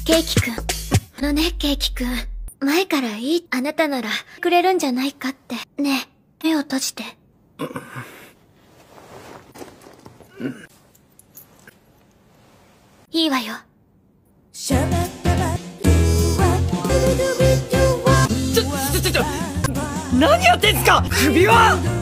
ケーキくん。ケーキくん。前からいい、あなたならくれるんじゃないかって。ねえ、目を閉じて。いいわよ。 何やってんすか！首は！